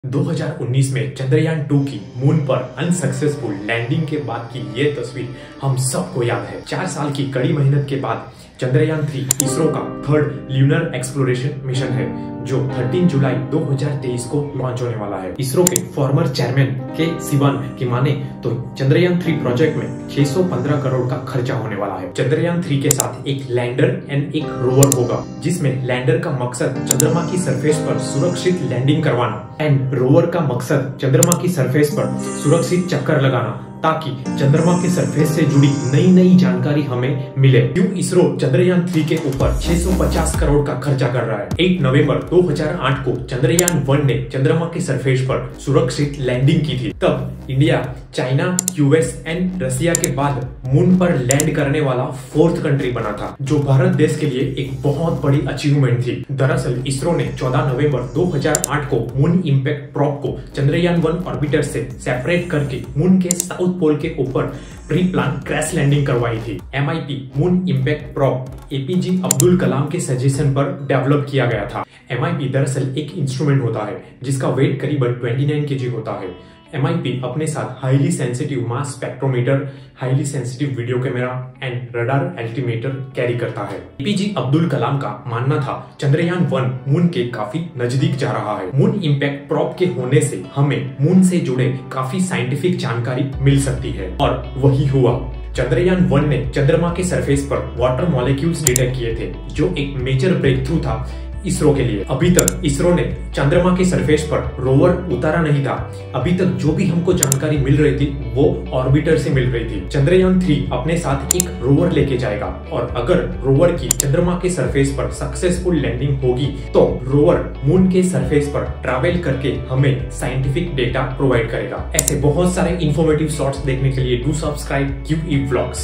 2019 में चंद्रयान 2 की मून पर अनसक्सेसफुल लैंडिंग के बाद की ये तस्वीर हम सबको याद है। 4 साल की कड़ी मेहनत के बाद चंद्रयान 3 इसरो का थर्ड ल्यूनर एक्सप्लोरेशन मिशन है, जो 13 जुलाई 2023 को लॉन्च होने वाला है। इसरो के फॉर्मर चेयरमैन के सिवान की माने तो चंद्रयान 3 प्रोजेक्ट में 615 करोड़ का खर्चा होने वाला है। चंद्रयान 3 के साथ एक लैंडर एंड एक रोवर होगा, जिसमें लैंडर का मकसद चंद्रमा की सरफेस पर सुरक्षित लैंडिंग करवाना एंड रोवर का मकसद चंद्रमा की सरफेस पर सुरक्षित चक्कर लगाना, ताकि चंद्रमा के सरफेस से जुड़ी नई जानकारी हमें मिले। क्यों इसरो चंद्रयान 3 के ऊपर 650 करोड़ का खर्चा कर रहा है? 8 नवंबर 2008 को चंद्रयान 1 ने चंद्रमा के सरफेस पर सुरक्षित लैंडिंग की थी। तब India, China, US and Russia के बाद मून पर लैंड करने वाला 4th कंट्री बना था, जो भारत देश के लिए एक बहुत बड़ी अचीवमेंट थी। दरअसल इसरो ने 14 नवंबर 2008 को मून इंपैक्ट प्रोब को चंद्रयान 1 ऑर्बिटर से सेपरेट करके मून के साउथ पोल के ऊपर प्री प्लान क्रैश लैंडिंग करवाई थी। MIP moon impact probe APJ Abdul Kalam के सजेशन पर डेवलप किया गया था। MIP दरअसल एक इंस्ट्रूमेंट होता है जिसका वेट करीबन 29 kg होता है। MIP अपने साथ highly sensitive mass spectrometer, highly sensitive video camera and radar altimeter carry करता है। APJ अब्दुल कलाम का मानना था चंद्रयान 1 मून के काफी नजदीक जा रहा है। मून इंपैक्ट प्रोब के होने से हमें मून से जुड़े काफी साइंटिफिक जानकारी मिल सकती है, और वही हुआ। चंद्रयान 1 ने चंद्रमा के सरफेस पर वाटर मॉलिक्यूल्स डिटेक्ट किए थे, जो एक मेजर ब्रेक थ्रू था इसरो के लिए। अभी तक इसरो ने चंद्रमा के सरफेस पर रोवर उतारा नहीं था। अभी तक जो भी हमको जानकारी मिल रही थी वो ऑर्बिटर से मिल रही थी। चंद्रयान 3 अपने साथ एक रोवर लेके जाएगा, और अगर रोवर की चंद्रमा के सरफेस पर सक्सेसफुल लैंडिंग होगी तो रोवर मून के सरफेस पर ट्रैवल करके हमें साइंटिफिक डेटा प्रोवाइड करेगा। ऐसे बहुत सारे इंफॉर्मेटिव शॉर्ट्स देखने के लिए डू सब्सक्राइब QE व्लॉग्स।